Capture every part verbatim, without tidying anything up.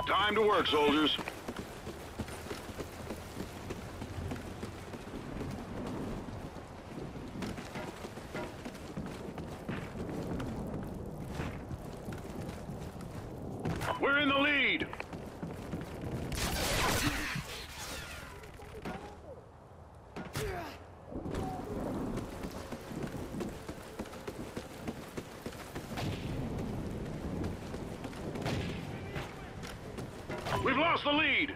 Time to work, soldiers. We're in the lead. We've lost the lead.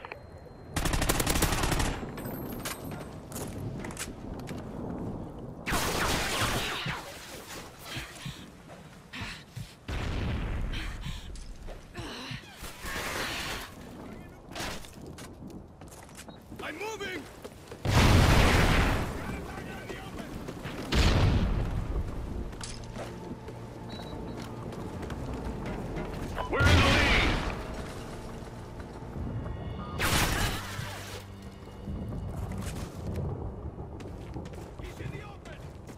I'm moving! We're in the lead. He's in the open!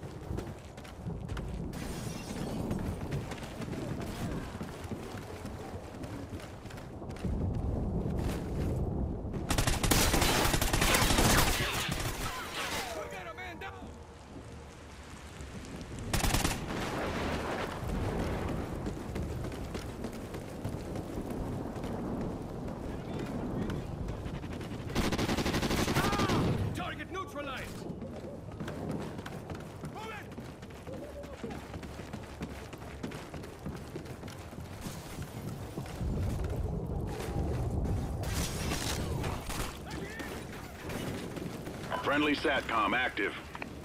We got a man down! Target neutralized! Move it! Friendly SATCOM active.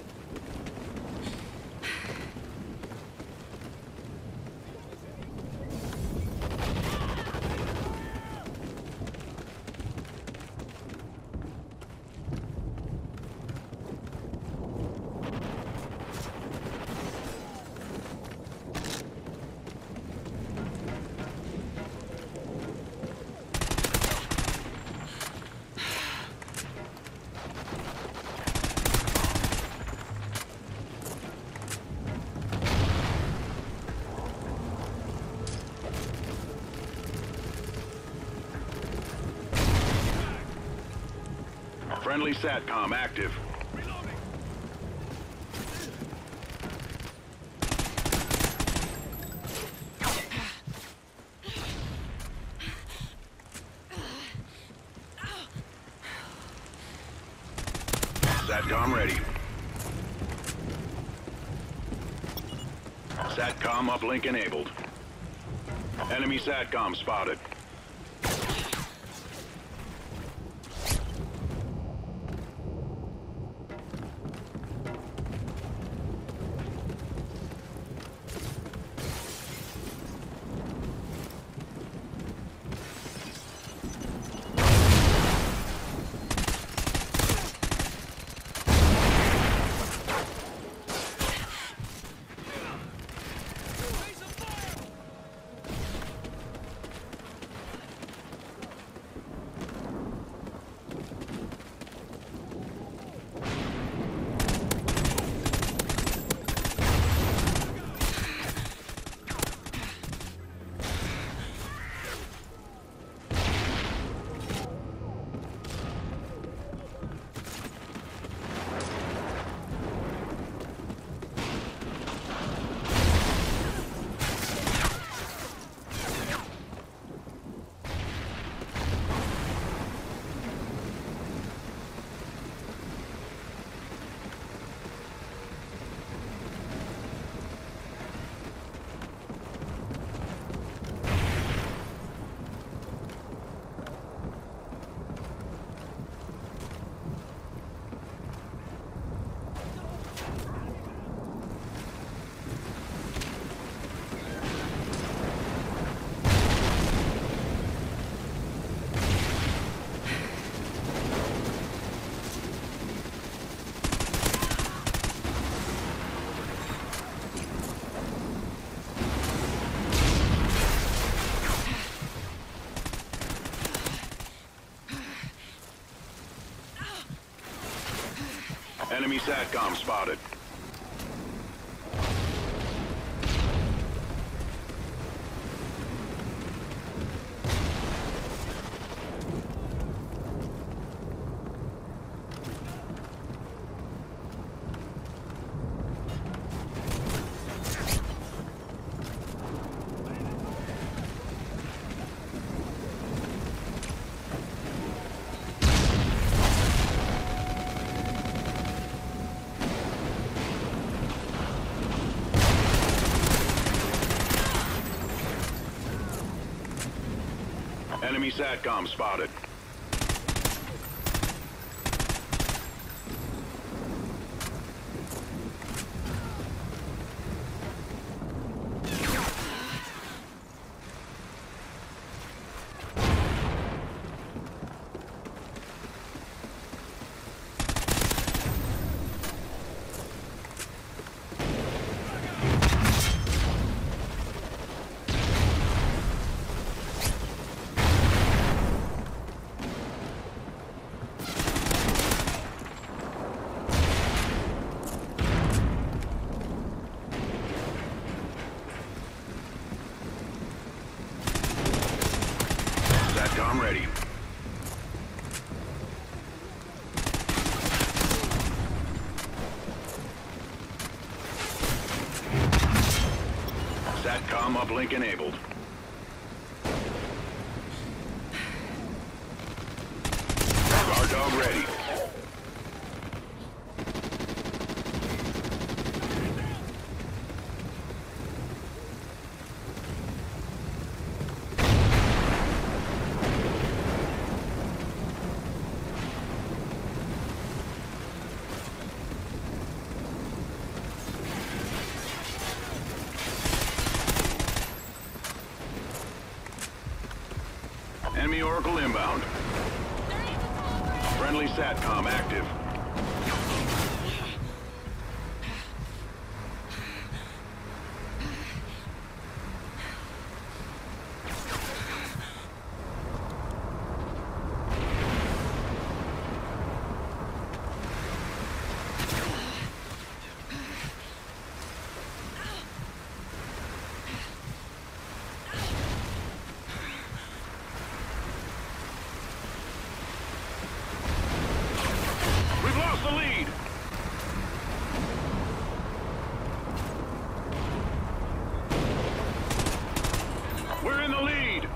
Friendly SATCOM active. Reloading! SATCOM ready. SATCOM uplink enabled. Enemy SATCOM spotted. Raise a fire! Enemy SATCOM spotted. Enemy SATCOM spotted. SATCOM ready. SATCOM uplink enabled. Guard dog ready. Enemy Oracle inbound. Friendly SATCOM active. We've lost the lead. We're in the lead.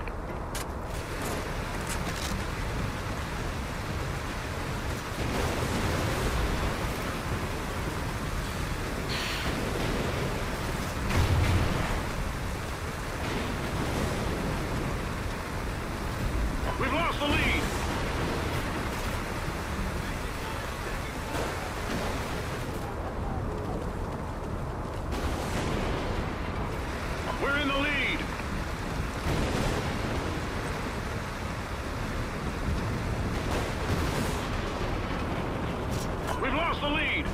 We've lost the lead. We're in the lead. We've lost the lead.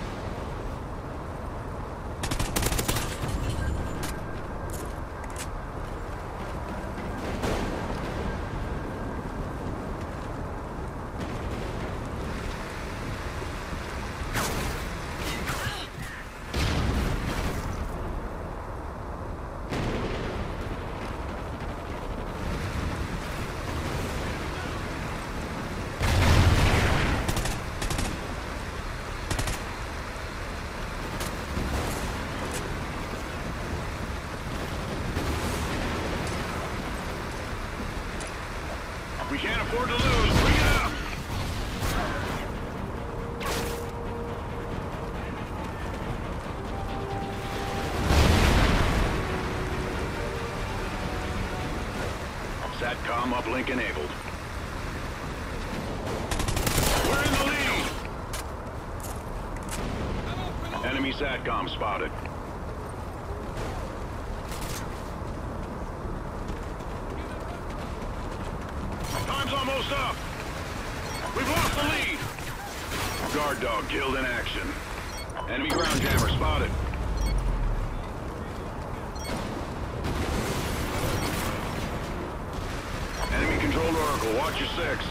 We can't afford to lose. Bring it up. SATCOM uplink enabled. We're in the lead. Enemy SATCOM spotted. Time's almost up. We've lost the lead. Guard dog killed in action. Enemy ground jammer spotted. Enemy controlled Oracle. Watch your six.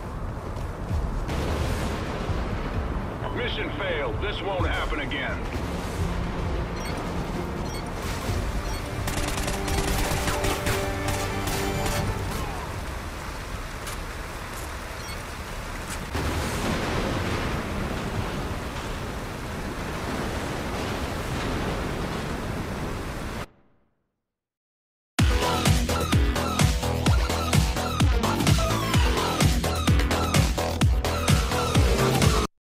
Mission failed. This won't happen again.